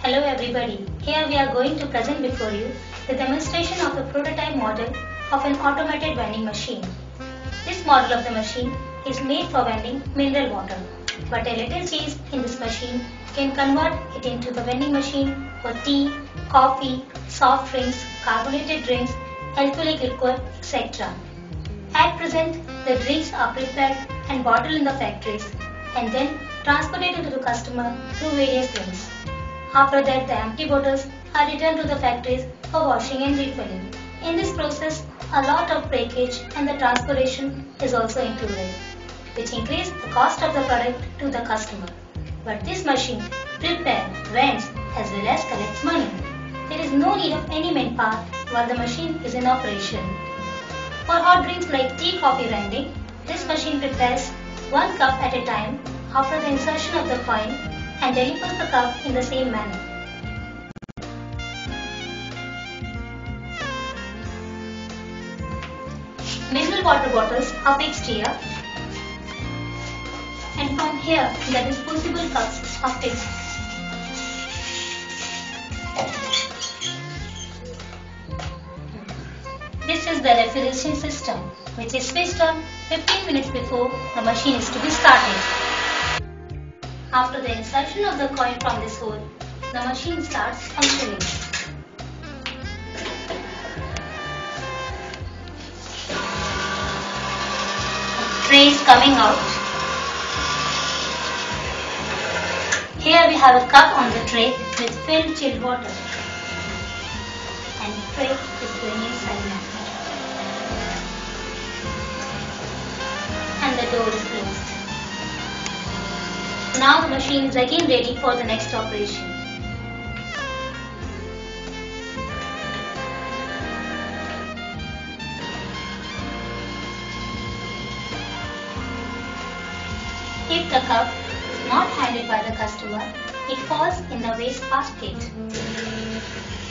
Hello everybody, here we are going to present before you the demonstration of the prototype model of an automated vending machine. This model of the machine is made for vending mineral water, but a little cheese in this machine can convert it into the vending machine for tea, coffee, soft drinks, carbonated drinks, alcoholic liquor, etc. At present, the drinks are prepared and bottled in the factories and then transported to the customer through various links. After that, the empty bottles are returned to the factories for washing and refilling. In this process, a lot of breakage and the transportation is also included, which increase the cost of the product to the customer. But this machine prepares, vends as well as collects money. There is no need of any manpower while the machine is in operation. For hot drinks like tea, coffee vending, this machine prepares 1 cup at a time after the insertion of the coin and delivers the cup in the same manner. Mineral water bottles are fixed here, and from here the disposable cups are fixed. This is the refrigeration system, which is switched on 15 minutes before the machine is to be started. After the insertion of the coin from this hole, the machine starts functioning. Tray is coming out. Here we have a cup on the tray with filled chilled water, and the tray is going inside now. And the door is closed. Now the machine is again ready for the next operation. If the cup is not handled by the customer, it falls in the waste basket.